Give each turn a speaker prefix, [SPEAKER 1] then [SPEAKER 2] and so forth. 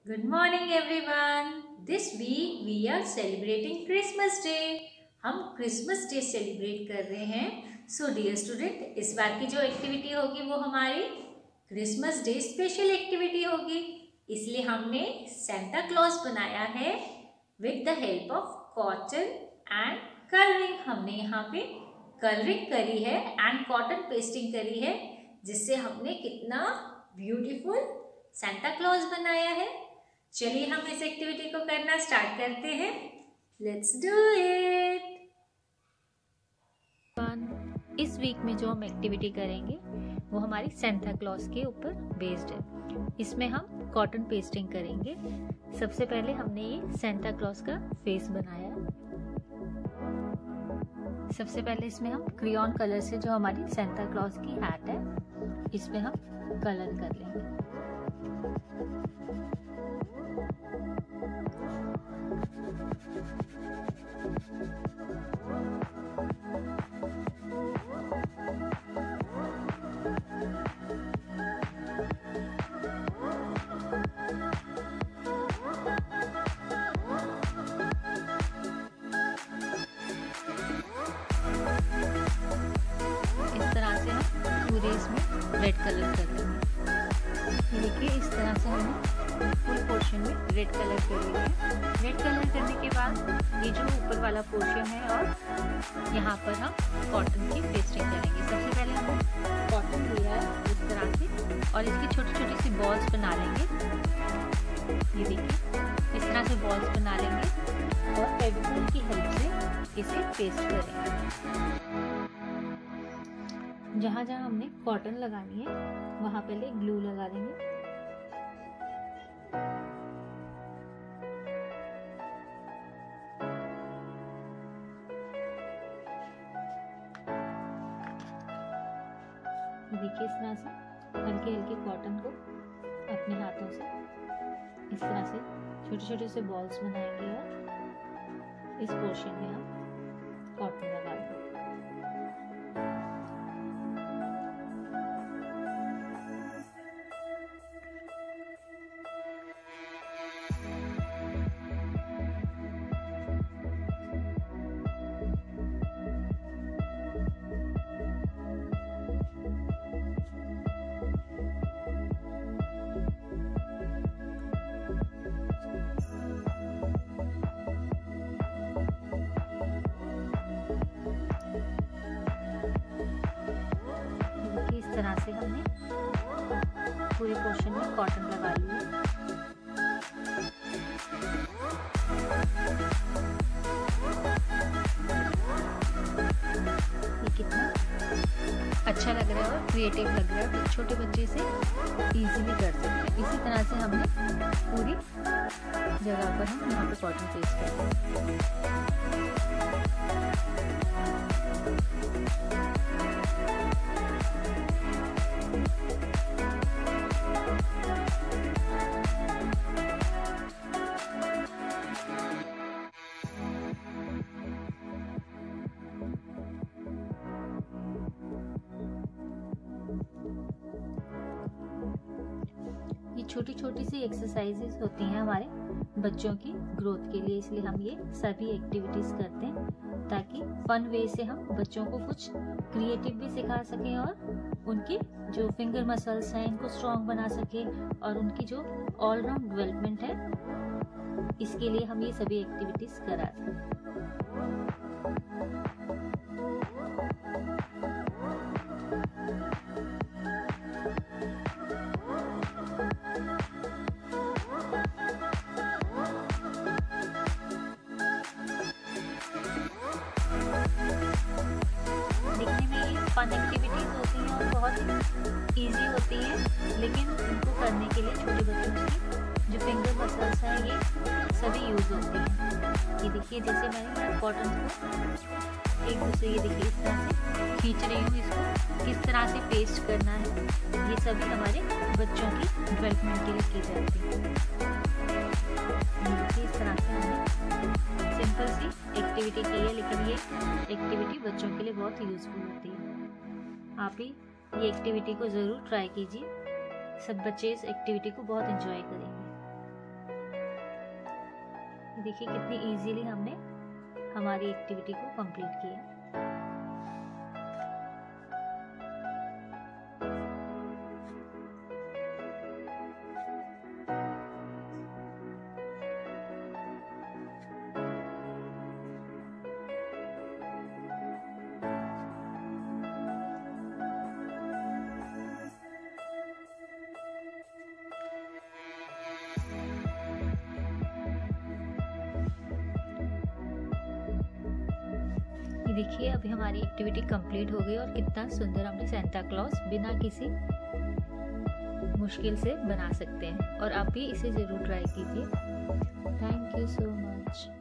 [SPEAKER 1] Good morning everyone. This week we are celebrating Christmas Day. हम Christmas day celebrate कर रहे हैं. So dear student, इस बार की जो एक्टिविटी होगी वो हमारी क्रिसमस डे स्पेशल एक्टिविटी होगी. इसलिए हमने सेंटा क्लॉज बनाया है with the help of cotton and colouring. हमने यहाँ पे कलरिंग करी है एंड कॉटन पेस्टिंग करी है, जिससे हमने कितना ब्यूटीफुल सेंटा क्लॉज बनाया है. चलिए हम इस एक्टिविटी को करना स्टार्ट करते हैं. Let's do it.
[SPEAKER 2] इस वीक में जो हम एक्टिविटी करेंगे वो हमारी सेंटा क्लॉज के ऊपर बेस्ड है. इसमें हम कॉटन पेस्टिंग करेंगे. सबसे पहले हमने ये सेंटा क्लॉज का फेस बनाया है. सबसे पहले इसमें हम क्रेयॉन कलर से जो हमारी सेंटा क्लॉज की हैट है इसमें हम कलर कर लेंगे. पूरे इसमें रेड कलर कर देंगे. देखिए इस तरह से हमने फुल पोर्शन में रेड कलर कर लिया है. रेड कलर करने के बाद ये जो ऊपर वाला पोर्शन है और यहाँ पर हम कॉटन की पेस्टिंग करेंगे. सबसे पहले हमने कॉटन लिया है इस तरह से और इसकी छोटी छोटी सी बॉल्स बना लेंगे. ये देखिए इस तरह से बॉल्स बना लेंगे और फेविकोल की हेल्प से इसे पेस्ट करेंगे. जहाँ जहाँ हमने कॉटन लगानी है वहाँ पहले ग्लू लगा देंगे. देखिए इस तरह से हल्के हल्के कॉटन को अपने हाथों से इस तरह से छोटे छोटे से बॉल्स बनाएंगे और इस पोर्शन में हम कॉटन लगा देंगे. इस तरह से हमने पूरे पोर्शन में कॉटन लगा लिया. ये कितना अच्छा लग रहा है और क्रिएटिव लग रहा है. तो छोटे बच्चे से इजीली कर सकते हैं. इसी तरह से हमने पूरी जगह पर हम यहाँ पे कॉटन पेस्ट करेंगे. ये छोटी छोटी सी एक्सरसाइजेस होती हैं हमारे बच्चों की ग्रोथ के लिए, इसलिए हम ये सभी एक्टिविटीज करते हैं ताकि फन वे से हम बच्चों को कुछ क्रिएटिव भी सिखा सकें और उनकी जो फिंगर मसल्स हैं इनको स्ट्रॉन्ग बना सकें और उनकी जो ऑलराउंड डेवलपमेंट है इसके लिए हम ये सभी एक्टिविटीज कराते हैं. फन एक्टिविटीज होती हैं और बहुत इजी होती हैं, लेकिन इनको करने के लिए छोटे बच्चों की जो फिंगर मसल्स हैं ये सभी यूज होती हैं. ये देखिए जैसे मैंने कॉटन को एक दूसरे ये देखिए इस तरह से खींच रही हूँ. इसको किस तरह से पेस्ट करना है ये सभी हमारे बच्चों की डेवलपमेंट के लिए की जाती है. इस तरह से हमने सिंपल सी एक्टिविटी की है, लेकिन ये एक्टिविटी बच्चों के लिए बहुत यूजफुल होती है. आप भी ये एक्टिविटी को ज़रूर ट्राई कीजिए. सब बच्चे इस एक्टिविटी को बहुत एंजॉय करेंगे. देखिए कितनी इजीली हमने हमारी एक्टिविटी को कंप्लीट किया। देखिए अभी हमारी एक्टिविटी कंप्लीट हो गई और कितना सुंदर हमने सेंटा क्लॉज बिना किसी मुश्किल से बना सकते हैं। और आप भी इसे ज़रूर ट्राई कीजिए। Thank you so much.